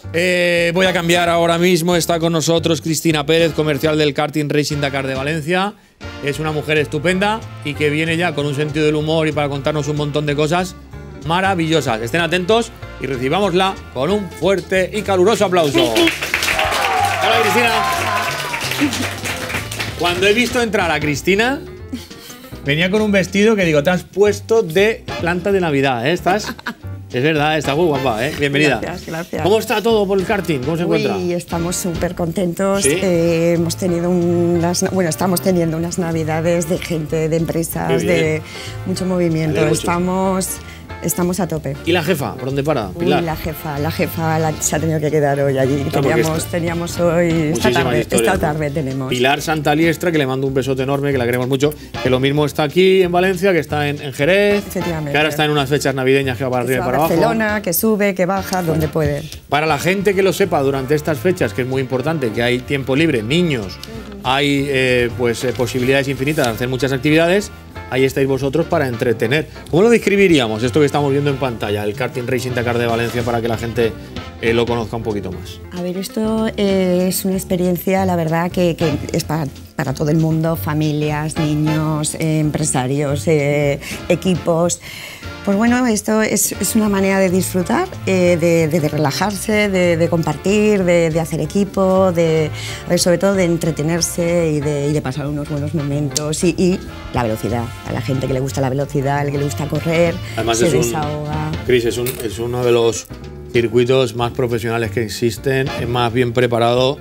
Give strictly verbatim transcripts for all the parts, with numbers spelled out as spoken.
Eh, voy a cambiar ahora mismo. Está con nosotros Cristina Pérez, comercial del Karting Racing Dakar de Valencia. Es una mujer estupenda y que viene ya con un sentido del humor y para contarnos un montón de cosas maravillosas. Estén atentos y recibámosla con un fuerte y caluroso aplauso. Hola, Cristina. Cuando he visto entrar a Cristina, venía con un vestido que digo, te has puesto de planta de Navidad, ¿eh? Estás... Es verdad, está muy guapa, ¿eh? Bienvenida. Gracias, gracias. ¿Cómo está todo por el karting? ¿Cómo se Uy, encuentra? estamos súper contentos. ¿Sí? Eh, hemos tenido unas, bueno, estamos teniendo unas navidades de gente, de empresas, de mucho movimiento. Mucho. Estamos, estamos a tope. ¿Y la jefa? ¿Por dónde para? Pilar. Uy, la jefa, la jefa la, se ha tenido que quedar hoy allí. No, teníamos, esta, teníamos hoy, esta tarde, historias, esta tarde tenemos. Pilar Santaliestra, que le mando un besote enorme, que la queremos mucho, que lo mismo está aquí en Valencia, que está en, en Jerez, Efectivamente. que ahora está en unas fechas navideñas que va para arriba y para abajo. Barcelona, que sube, que baja, bueno, donde puede. Para la gente que lo sepa durante estas fechas, que es muy importante, que hay tiempo libre, niños, uh-huh. hay eh, pues eh, posibilidades infinitas de hacer muchas actividades. Ahí estáis vosotros para entretener. ¿Cómo lo describiríamos, esto que estamos viendo en pantalla, el Karting Racing Dakar de Valencia, para que la gente eh, lo conozca un poquito más? A ver, esto eh, es una experiencia, la verdad, que, que es para, para todo el mundo, familias, niños, eh, empresarios, eh, equipos. Pues bueno, esto es, es una manera de disfrutar, eh, de, de, de relajarse, de, de compartir, de, de hacer equipo, de, a ver, sobre todo de entretenerse y de, y de pasar unos buenos momentos. Y, y la velocidad, a la gente que le gusta la velocidad, al que le gusta correr, además se es desahoga. Un, Cris, es, un, es uno de los circuitos más profesionales que existen, es más bien preparado,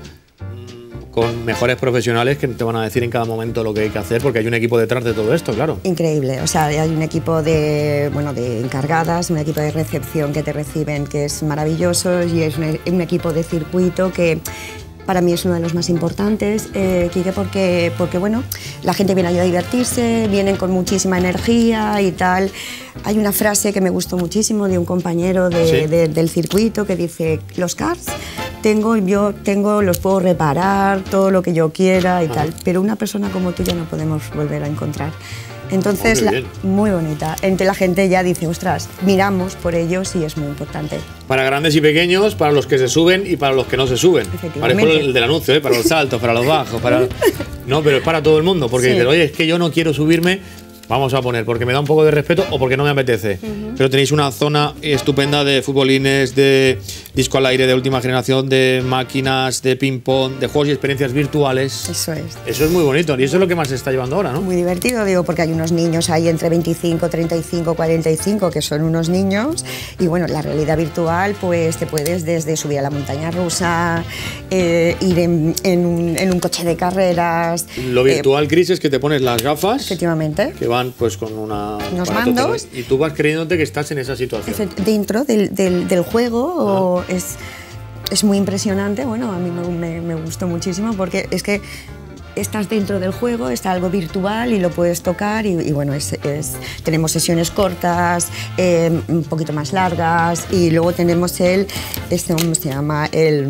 con mejores profesionales que te van a decir en cada momento lo que hay que hacer, porque hay un equipo detrás de todo esto, claro. Increíble, o sea, hay un equipo de, bueno, de encargadas, un equipo de recepción que te reciben que es maravilloso y es un, un equipo de circuito que para mí es uno de los más importantes, eh, Quique, porque, porque bueno, la gente viene allí a divertirse, vienen con muchísima energía y tal. Hay una frase que me gustó muchísimo de un compañero de, ¿sí? de, del circuito que dice, los karts tengo, yo tengo, los puedo reparar, todo lo que yo quiera y ah. tal, pero una persona como tú ya no podemos volver a encontrar. Entonces, oh, la, muy bonita. Entre la gente ya dice, ostras, miramos por ellos y es muy importante. Para grandes y pequeños, para los que se suben y para los que no se suben. Parezco el del anuncio, ¿eh? Para los saltos, para los bajos, para... No, pero es para todo el mundo, porque sí. dices, oye, es que yo no quiero subirme, vamos a poner, porque me da un poco de respeto o porque no me apetece. Uh-huh. Pero tenéis una zona estupenda de futbolines, de disco al aire de última generación, de máquinas, de ping-pong, de juegos y experiencias virtuales. Eso es. Eso es muy bonito y eso es lo que más se está llevando ahora, ¿no? Muy divertido, digo, porque hay unos niños ahí entre veinticinco, treinta y cinco, cuarenta y cinco que son unos niños y bueno, la realidad virtual, pues te puedes desde subir a la montaña rusa, eh, ir en, en, un, en un coche de carreras. Lo virtual, eh, Cris, es que te pones las gafas. Efectivamente. Que van pues con una, unos mandos y tú vas creyéndote que estás en esa situación. Dentro del, del, del juego ah. o es, es muy impresionante. Bueno, a mí me, me gustó muchísimo porque es que estás dentro del juego, está algo virtual y lo puedes tocar y, y bueno, es, es, tenemos sesiones cortas, eh, un poquito más largas y luego tenemos el, este, ¿cómo se llama? El...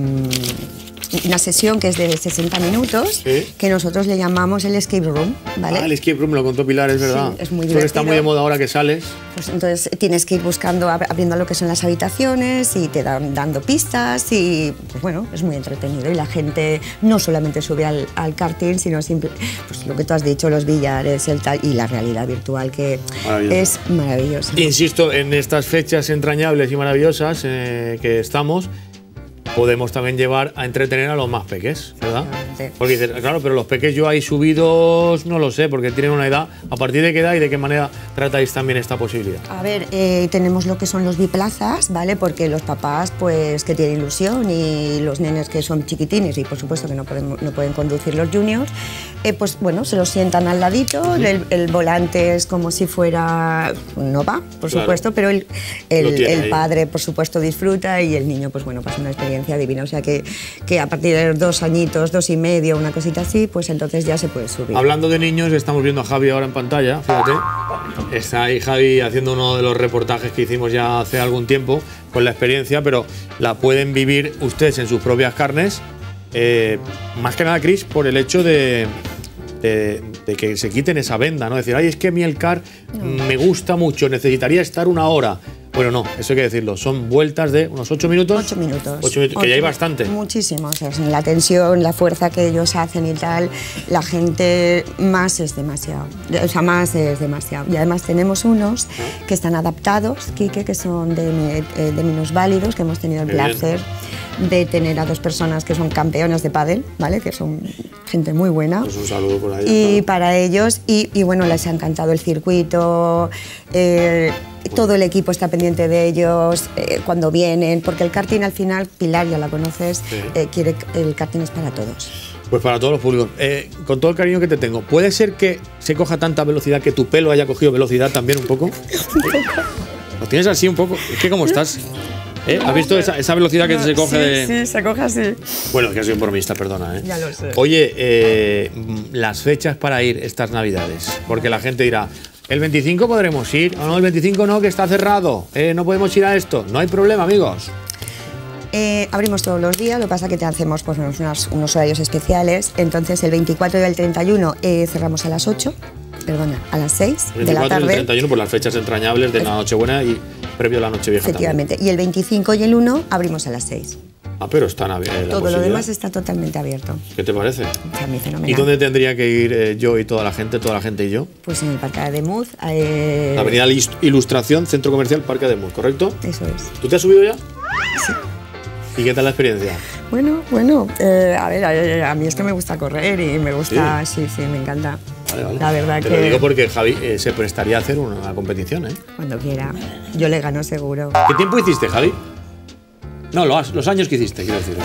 una sesión que es de sesenta minutos, ¿sí? que nosotros le llamamos el escape room, ¿vale? Ah, el escape room, lo contó Pilar, es verdad. Sí, es muy divertido. Está muy de moda ahora que sales. Pues entonces tienes que ir buscando, abriendo lo que son las habitaciones y te dan dando pistas y, pues bueno, es muy entretenido. Y la gente no solamente sube al, al karting, sino simple, pues lo que tú has dicho, los billares, el tal, y la realidad virtual, que es maravillosa. Insisto, en estas fechas entrañables y maravillosas eh, que estamos, podemos también llevar a entretener a los más peques, ¿verdad? Porque dices, claro, pero los peques yo ahí subidos no lo sé, porque tienen una edad. ¿A partir de qué edad y de qué manera tratáis también esta posibilidad? A ver, eh, tenemos lo que son los biplazas, ¿vale? Porque los papás, pues, que tienen ilusión y los nenes que son chiquitines y, por supuesto, que no pueden, no pueden conducir los juniors, eh, pues, bueno, se los sientan al ladito, uh-huh. el, el volante es como si fuera... no va, por claro. supuesto, pero el, el, el padre, por supuesto, disfruta y el niño, pues, bueno, pasa una experiencia divina, o sea que, que a partir de dos añitos, dos y medio, una cosita así, pues entonces ya se puede subir. Hablando de niños, estamos viendo a Javi ahora en pantalla, fíjate, está ahí Javi haciendo uno de los reportajes que hicimos ya hace algún tiempo con la experiencia, pero la pueden vivir ustedes en sus propias carnes, eh, más que nada, Cris, por el hecho de, de, de que se quiten esa venda, ¿no? Decir, ay, es que a mí el car no. me gusta mucho, necesitaría estar una hora. Bueno, no, eso hay que decirlo. Son vueltas de unos ocho minutos. Ocho minutos. Ocho minutos, que ocho, ya hay bastante. Muchísimo. O sea, la tensión, la fuerza que ellos hacen y tal, la gente más es demasiado. O sea, más es demasiado. Y además tenemos unos que están adaptados, Quique, que son de, de minusválidos, que hemos tenido el Muy placer bien. de tener a dos personas que son campeonas de pádel, ¿vale? Que son gente muy buena. Pues un saludo por ahí. Y claro. para ellos, y, y bueno, les ha encantado el circuito. Eh, Todo el equipo está pendiente de ellos eh, cuando vienen, porque el karting al final, Pilar, ya la conoces, sí. eh, quiere, el karting es para todos. Pues para todos los públicos. Eh, con todo el cariño que te tengo, ¿puede ser que se coja tanta velocidad que tu pelo haya cogido velocidad también un poco? ¿Lo tienes así un poco? Es que ¿cómo estás? ¿Eh? ¿Has visto esa, esa velocidad que no, se coge sí, de...? Sí, se coge así. Bueno, es que soy un bromista, perdona, ¿eh? Ya lo sé. Oye, eh, las fechas para ir estas Navidades, porque la gente dirá... ¿El veinticinco podremos ir? O no, el veinticinco no, que está cerrado. Eh, no podemos ir a esto. No hay problema, amigos. Eh, abrimos todos los días, lo que pasa es que te hacemos pues, unos, unos horarios especiales. Entonces, el veinticuatro y el treinta y uno eh, cerramos a las ocho, perdona, a las seis de la tarde. El veinticuatro y el treinta y uno, por las fechas entrañables de la Nochebuena y previo a la Nochevieja. Efectivamente. También. Y el veinticinco y el uno abrimos a las seis. Ah, pero están abiertos. Todo lo demás está totalmente abierto. ¿Qué te parece? A mí fenomenal. ¿Y dónde tendría que ir eh, yo y toda la gente, toda la gente y yo? Pues en el Parque de Muz. Eh... La avenida Ilustración, Centro Comercial Parque de Muz, ¿correcto? Eso es. ¿Tú te has subido ya? Sí. ¿Y qué tal la experiencia? Bueno, bueno, eh, a ver, a, a mí es que me gusta correr y me gusta, sí, sí, sí me encanta. Vale, vale. La verdad Te que... lo digo porque Javi eh, se prestaría a hacer una competición, ¿eh? Cuando quiera. Yo le gano seguro. ¿Qué tiempo hiciste, Javi? No, los, los años que hiciste, quiero decir.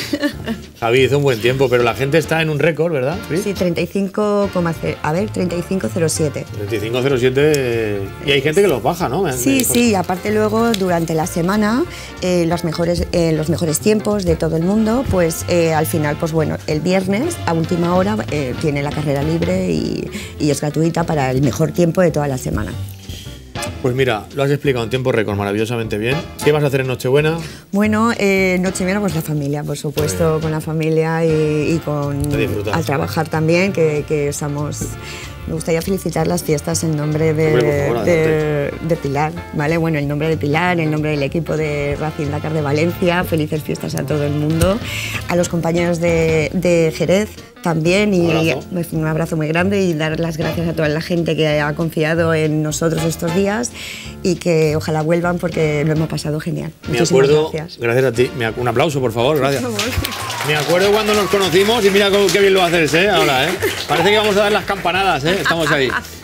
Javi hizo un buen tiempo, pero la gente está en un récord, ¿verdad? Sí, treinta y cinco, a ver, treinta y cinco cero siete. treinta y cinco cero siete y hay gente que los baja, ¿no? Sí, sí, aparte luego durante la semana eh, los, mejores, eh, los mejores tiempos de todo el mundo, pues eh, al final, pues bueno, el viernes a última hora eh, tiene la carrera libre y, y es gratuita para el mejor tiempo de toda la semana. Pues mira, lo has explicado en tiempo récord maravillosamente bien. ¿Qué vas a hacer en Nochebuena? Bueno, eh, Nochebuena pues la familia, por supuesto, con la familia y, y con al trabajar también, que, que estamos... Me gustaría felicitar las fiestas en nombre de, Hombre, por favor, de, de Pilar, ¿vale? Bueno, en nombre de Pilar, en nombre del equipo de Racing Dakar de Valencia, felices fiestas a todo el mundo, a los compañeros de, de Jerez también, y un abrazo. un abrazo muy grande y dar las gracias a toda la gente que ha confiado en nosotros estos días y que ojalá vuelvan porque lo hemos pasado genial. Me Muchísimas acuerdo, gracias. gracias a ti, un aplauso por favor, gracias. Por favor. Me acuerdo cuando nos conocimos y mira qué bien lo haces, ¿eh? Ahora, ¿eh? Parece que vamos a dar las campanadas, ¿eh? Estamos ahí.